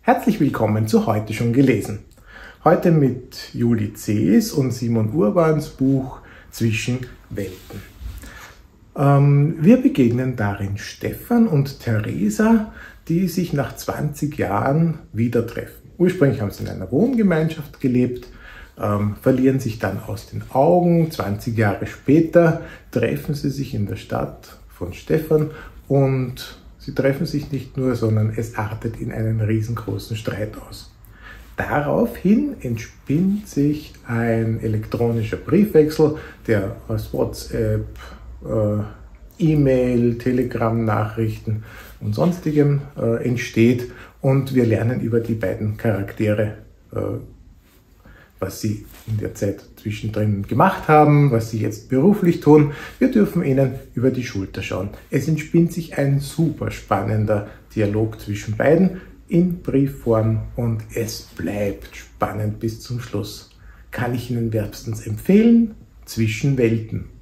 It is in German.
Herzlich willkommen zu Heute schon gelesen. Heute mit Juli Cees und Simon Urbans Buch Zwischen Welten. Wir begegnen darin Stefan und Theresa, die sich nach 20 Jahren wieder treffen. Ursprünglich haben sie in einer Wohngemeinschaft gelebt, verlieren sich dann aus den Augen. 20 Jahre später treffen sie sich in der Stadt von Stefan und sie treffen sich nicht nur, sondern es artet in einen riesengroßen Streit aus. Daraufhin entspinnt sich ein elektronischer Briefwechsel, der aus WhatsApp, E-Mail, Telegram-Nachrichten und sonstigem entsteht. Und wir lernen über die beiden Charaktere, was sie in der Zeit zwischendrin gemacht haben, was sie jetzt beruflich tun. Wir dürfen ihnen über die Schulter schauen. Es entspinnt sich ein super spannender Dialog zwischen beiden in Briefform und es bleibt spannend bis zum Schluss. Kann ich Ihnen wärmstens empfehlen? Zwischen Welten.